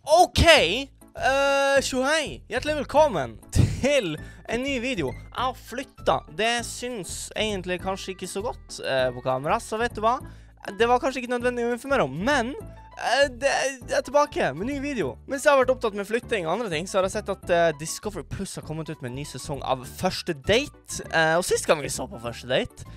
Ok, tjohei, hjertelig velkommen til en ny video. Jeg har flyttet, det syns egentlig kanskje ikke så godt på kamera, så vet du hva? Det var kanskje ikke nødvendig å informere om, men jeg er tilbake med ny video. Mens jeg har vært opptatt med flytting og andre ting, så har jeg sett at Discovery Plus har kommet ut med en ny sesong av Første Date. Og sist gang vi så på Første Date,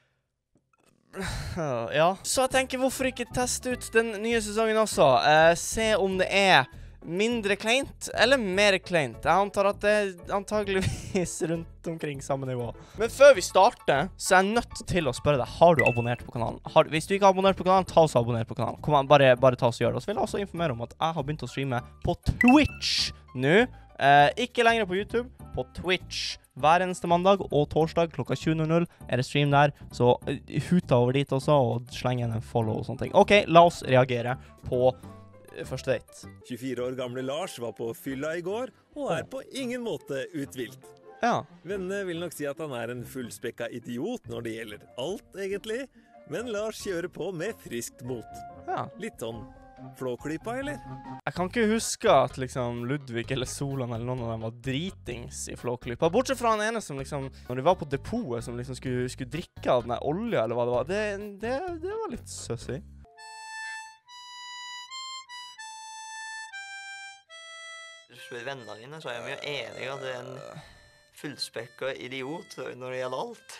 ja, så jeg tenker hvorfor ikke teste ut den nye sesongen også. Se om det er mindre kleint eller mer kleint. Jeg antar at det er antageligvis rundt omkring samme nivå. Men før vi starter, så er jeg nødt til å spørre deg, har du abonnert på kanalen? Hvis du ikke har abonnert på kanalen, ta oss og abonner på kanalen. Kom an, bare ta oss og gjør det. Og så vil jeg også informere om at jeg har begynt å streame på Twitch nå. Ikke lenger på YouTube, på Twitch. Hver eneste mandag og torsdag klokka 20:00 er det stream der, så huta over dit også, og sleng igjen en follow og sånne ting. Ok, la oss reagere på Første Date. 24 år gamle Lars var på fylla i går, og er på ingen måte uthvilt. Ja. Vennene vil nok si at han er en fullspekka idiot når det gjelder alt, egentlig. Men Lars kjører på med friskt mot. Ja. Litt sånn flåklypa, eller? Jeg kan ikke huske at liksom Ludvig eller Solan eller noen av dem var dritings i Flåklypa. Bortsett fra han ene som liksom, når de var på depotet, som liksom skulle drikke av den der olja eller hva det var. Det var litt søssig. Hvis du spør vennene dine, så er jeg jo enig at det er en fullspekka idiot når det gjelder alt.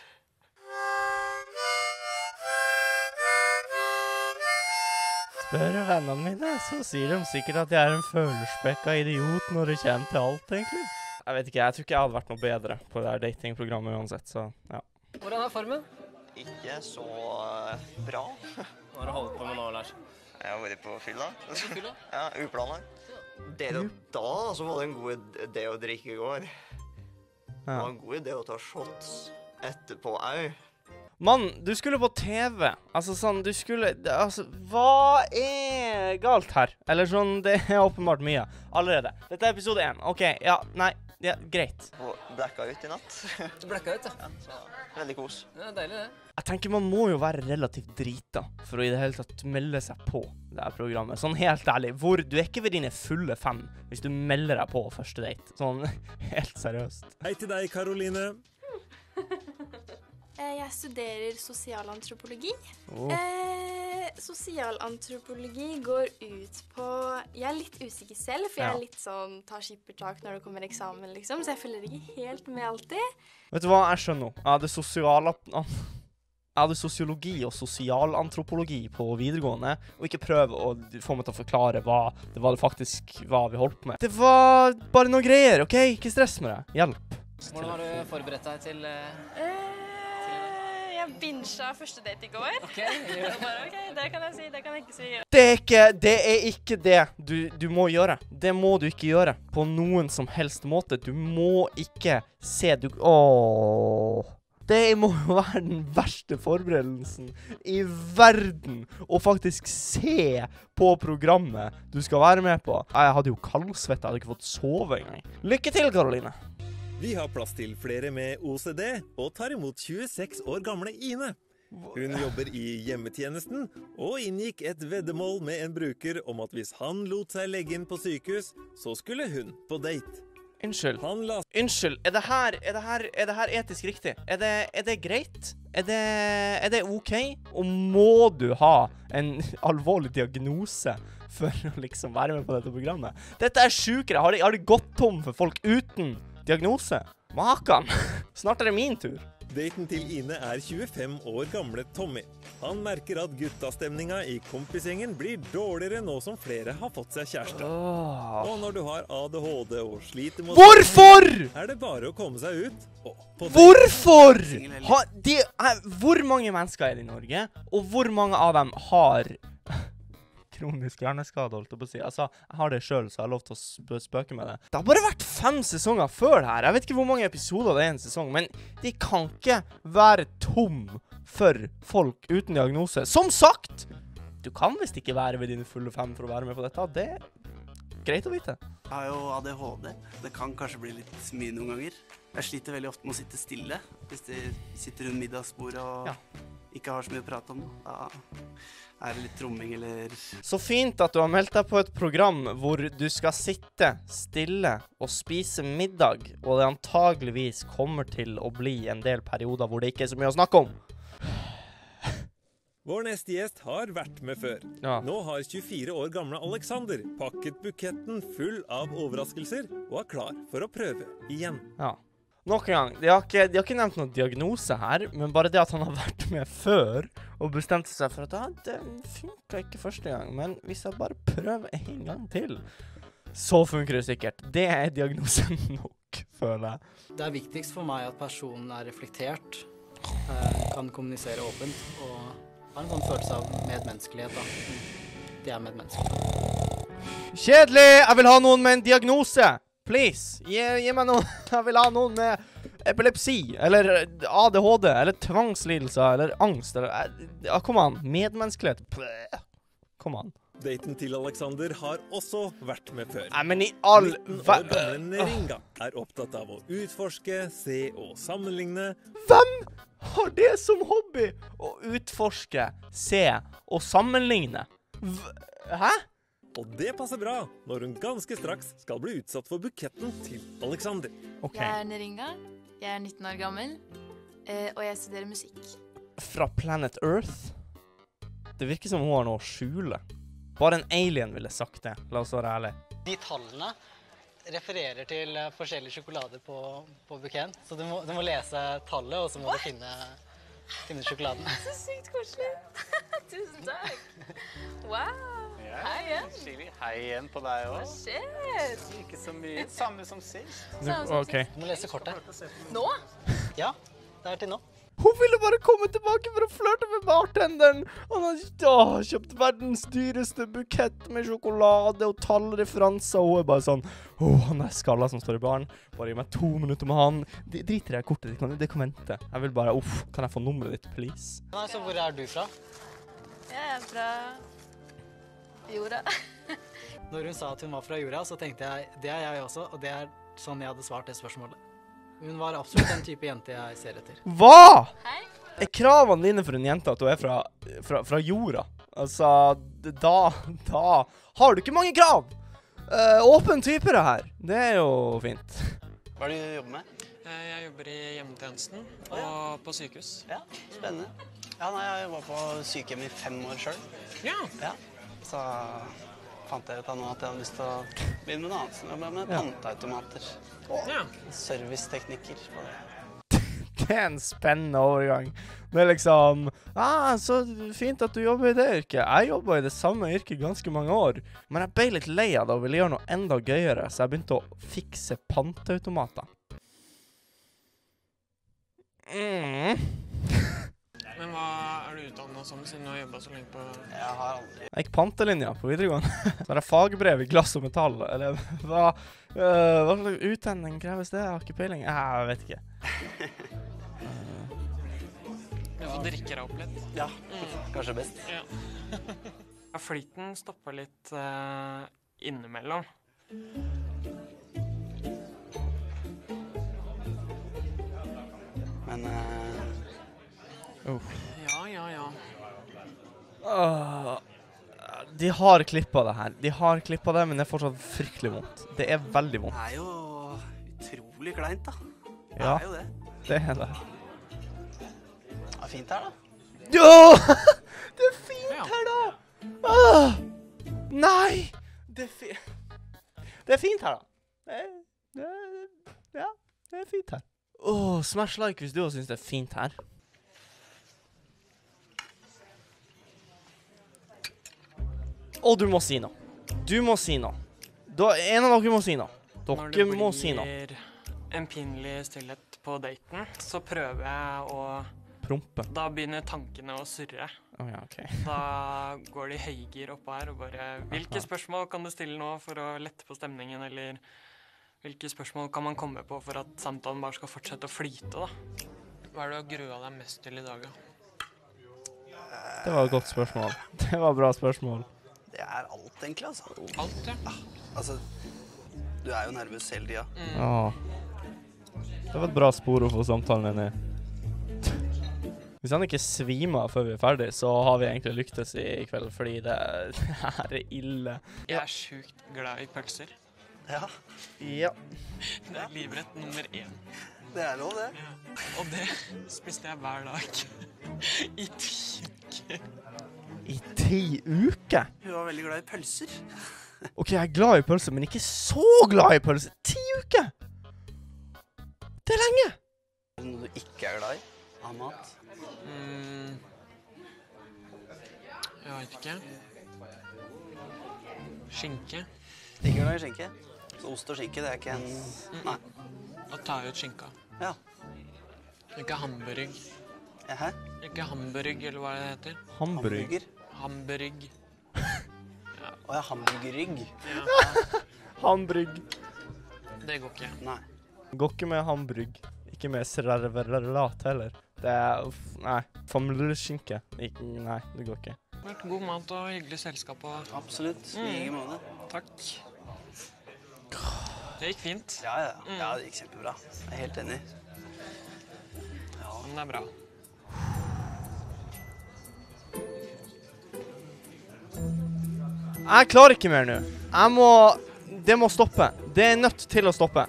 Spør vennene mine, så sier de sikkert at jeg er en følespekka idiot når det kommer til alt, egentlig. Jeg vet ikke, jeg tror ikke jeg hadde vært noe bedre på det der datingprogrammet uansett, så ja. Hvordan er formen? Ikke så bra. Hva har du holdt på med nå, Lars? Jeg har vært på fylla. Fylla? Ja, uplanlagt. Det da, så var det en god idé å drikke i går. Det var en god idé å ta shots etterpå òg. Mann, du skulle på TV. Altså sånn, du skulle... Altså, hva er galt her? Eller sånn, det er åpenbart mye. Allerede. Dette er episode 1. Ok, ja, nei, ja, greit. Og blacka ut i natt. Du blacka ut, Ja, så veldig kos. Ja, deilig det. Jeg tenker man må jo være relativt drita for å i det hele tatt melde seg på det her programmet. Sånn helt ærlig, du er ikke ved dine fulle 5 hvis du melder deg på Første Date. Sånn, helt seriøst. Hei til deg, Karoline. Jeg studerer sosialantropologi. Sosialantropologi går ut på... Jeg er litt usikker selv, for jeg er litt sånn tar skippertak når det kommer eksamen, liksom, så jeg følger ikke helt med alltid. Vet du hva, jeg skjønner. Jeg hadde sosiologi og sosialantropologi på videregående, og ikke prøve å få meg til å forklare hva det faktisk var vi holdt med. Det var bare noe greier, ok? Ikke stress med det. Hjelp. Hvordan har du forberedt deg til... Jeg binget Første Date i går. Ok, Ok, det kan jeg si, det kan jeg ikke si. Det er ikke det du må gjøre. Det må du ikke gjøre på noen som helst måte. Du må ikke se... Det må jo være den verste forberedelsen i verden å faktisk se på programmet du skal være med på. Jeg hadde jo kaldsvett, jeg hadde ikke fått sove engang. Lykke til, Karoline! Vi har plass til flere med OCD, og tar imot 26 år gamle Ine. Hun jobber i hjemmetjenesten, og inngikk et veddemål med en bruker om at hvis han lot seg legge inn på sykehus, så skulle hun på date. Unnskyld. Unnskyld, Er det her etisk riktig? Er det greit? Er det ok? Og må du ha en alvorlig diagnose for å liksom være med på dette programmet? Dette er sjukere. Har de gått tom for folk uten diagnose? Makan! Snart er det min tur. Daten til Ine er 25 år gamle Tommy. Han merker at guttastemninga i kompisgjengen blir dårligere nå som flere har fått seg kjæreste. Og når du har ADHD og sliter med Hvorfor?! er det bare å komme seg ut og på date. Hvorfor?! Hvor mange mennesker er det i Norge? Og hvor mange av dem har kronisk hjerneskade, holdt jeg på å si. Altså, jeg har det selv, så jeg har lov til å spøke med det. Det har bare vært 5 sesonger før det her. Jeg vet ikke hvor mange episoder det er i en sesong, men de kan ikke være tom for folk uten diagnose. Som sagt, du kan visst ikke være ved dine fulle 5 for å være med på dette. Det er greit å vite. Jeg har jo ADHD. Det kan kanskje bli litt mye noen ganger. Jeg sliter veldig ofte med å sitte stille hvis de sitter rundt middagsbordet og ikke har så mye å prate om, da er det litt tromming eller... Så fint at du har meldt deg på et program hvor du skal sitte stille og spise middag, og det antageligvis kommer til å bli en del perioder hvor det ikke er så mye å snakke om. Vår neste gjest har vært med før. Ja. Nå har 24 år gamle Alexander pakket buketten full av overraskelser og er klar for å prøve igjen. Ja. Nok en gang, de har ikke nevnt noen diagnose her, men bare det at han har vært med før og bestemte seg for at det funket ikke første gang, men hvis jeg bare prøver en gang til, så funker det sikkert. Det er diagnosen nok, føler jeg. Det er viktigst for meg at personen er reflektert, kan kommunisere åpent, og har en sånn følelse av medmenneskelighet da. Det er medmenneskelighet. Kjedelig! Jeg vil ha noen med en diagnose! Please, gi meg noen. Jeg vil ha noen med epilepsi, eller ADHD, eller tvangslidelse, eller angst, eller... Ja, kom an. Medmenneskelighet. Kom an. Daten til Alexander har også vært med før. Nei, men i all... 19 år gamle Neringa er opptatt av å utforske, se og sammenligne. Hvem har det som hobby? Å utforske, se og sammenligne? Hæ? Og det passer bra når hun ganske straks skal bli utsatt for buketten til Alexander. Ok. Jeg er Neringa, jeg er 19 år gammel, og jeg studerer musikk. Fra Planet Earth? Det virker som hun har noe å skjule. Bare en alien ville sagt det, la oss være ærlige. De tallene refererer til forskjellige sjokolader på buketten, så du må lese tallet, og så må du finne sjokoladen. Så sykt koselig. Tusen takk. Wow. Hei igjen. Hei igjen på deg Hva også. skjer? Ikke så mye. Samme som sist. Ok. Du må lese kortet. Nå? Ja, det er til nå. Hun ville bare komme tilbake for å flørte med bartenderen. Han har kjøpt verdens dyreste bukett med sjokolade og tallreferanser. Og hun er bare sånn, han er skalla som står i baren. Bare gi meg 2 minutter med han. Driter jeg kortet, det kan vente. Jeg vil bare, kan jeg få nummeret ditt, please? Nei, så hvor er du fra? Jeg er fra jorda. Når hun sa at hun var fra jorda, så tenkte jeg, det er jeg også, og det er sånn jeg hadde svart det spørsmålet. Hun var absolutt den type jente jeg ser etter. Hva? Hei. Er kravene dine for en jente at du er fra jorda? Altså, da har du ikke mange krav. Åpen type det her. Det er jo fint. Hva er det du jobber med? Jeg jobber i hjemmetjenesten og på sykehus. Ja, spennende. Ja, nei, jeg var på sykehjem i 5 år selv. Ja. Så fant jeg ut av nå at jeg hadde lyst til å begynne med noe annet. Så jeg jobber med panteautomater. Ja. Serviceteknikker på det. Det er en spennende overgang. Det er liksom, så fint at du jobber i det yrket. Jeg jobbet i det samme yrket ganske mange år, men jeg ble litt lei av det og ville gjøre noe enda gøyere, så jeg begynte å fikse panteautomater. Men hva er du utdannet som siden du har jobbet så lenge på... Jeg har aldri... Jeg gikk pantelinja på videregående. Så har jeg fagbrev i glass og metall, eller hva slags utdanning kreves det? Jeg har ikke peiling. Jeg vet ikke. Du får drikke deg opp litt. Ja, kanskje best. Ja. Flyten stopper litt innimellom. Men... Ja. De har klippet det her. De har klippet det, men det er fortsatt fryktelig vondt. Det er veldig vondt. Det er jo utrolig kleint, da. Det Ja, er jo det. det er det. Det er fint her, da. Ja! Det er fint her, da! Nei! Det er fint her, da. Ja, det er fint her. Smash like hvis du også synes det er fint her. Og du må si noe. Du må si noe. En av dere må si noe. Dere må si noe. Når det blir en pinlig stillhet på daten, så prøver jeg å... Prompe. Da begynner tankene å surre. Ja, ok. Da går de høygir oppå her og bare... Hvilke spørsmål kan du stille nå for å lette på stemningen, eller... Hvilke spørsmål kan man komme på for at samtalen bare skal fortsette å flyte, da? Hva er det du gruer deg mest til i dag, da? Det var et godt spørsmål. Det var et bra spørsmål. Det er alt, egentlig, altså. Alt, ja. Altså, du er jo nervøs hele tiden. Det var et bra spor å få samtalen inn i. Hvis han ikke svimer før vi ferdig, så har vi egentlig lyktes i kveld, fordi det her ille. Jeg sjukt glad i pølser. Ja. Ja. Det livrett nummer 1. Det lov, det. Ja. Og det spiste jeg hver dag. I 10 uker. I 10 uker? Hun var veldig glad i pølser. Ok, jeg glad i pølser, men ikke så glad i pølser. 10 uker! Det lenge! Noe du ikke glad i av mat? Jeg vet ikke. Skinke. Ikke glad i skinke? Så ost og skinke, det ikke en... Nei. Da tar jeg ut skinka. Ja. Ikke hamburg. Hæ? Ikke hamburg, eller hva det heter. Hamburger? Hamburg. Ja, hamburgerrygg. Ja. Hamburg. Det går ikke. Nei. Går ikke med hamburg. Ikke med serverelat heller. Det nei. Familieskinke. Nei, det går ikke. Det har vært god mat og hyggelig selskap. Og... Absolutt. I like måte. Takk. Det gikk fint. Ja, det gikk kjempebra. Jeg er helt enig. Ja, men det bra. Jeg klarer ikke mer nå. Det må stoppe. Det er nødt til å stoppe.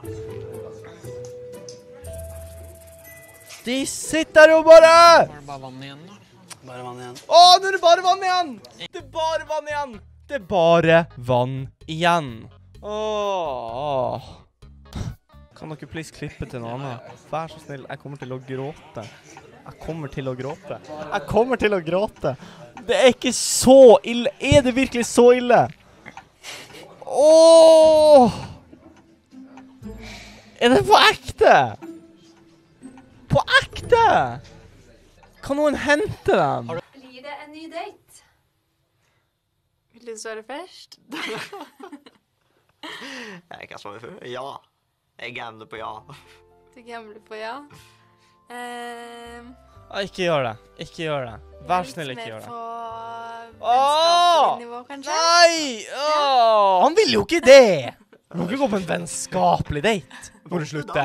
De sitter jo bare! Var det bare vann igjen da? Bare vann igjen. Å, nå er det bare vann igjen! Det er bare vann igjen! Det er bare vann igjen. Åh. Kan dere please klippe til noe annet? Vær så snill, jeg kommer til å gråte. Jeg kommer til å gråte. Jeg kommer til å gråte. Det er ikke så ille. Er det virkelig så ille? Åh! Er det på ekte? På ekte? Kan noen hente dem? Blir det en ny date? Vil du svare først? Jeg kan svare før. Ja. Jeg gambler på ja. Du gambler på ja? Ikke gjør det. Ikke gjør det. Vær snill, ikke gjør det. Litt mer på vennskapelig nivå, kanskje? Nei! Han vil jo ikke det! Du må ikke gå på en vennskapelig date. Må du slutte?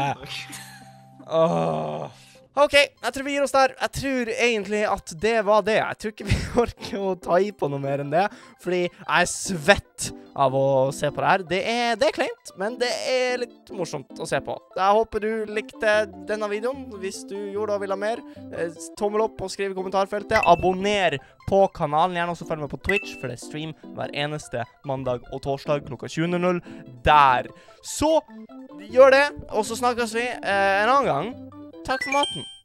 Ok, jeg tror vi gir oss der. Jeg tror egentlig at det var det. Jeg tror ikke vi orker å ta i på noe mer enn det, fordi jeg er svett av å se på det her. Det er kleint, men det er litt morsomt å se på. Jeg håper du likte denne videoen. Hvis du gjorde det og ville ha mer, tommel opp og skriv i kommentarfeltet. Abonner på kanalen. Gjerne også følg med på Twitch, for det er stream hver eneste mandag og torsdag klokka 20:00 der. Så gjør det, og så snakkes vi en annen gang. Takk for maten.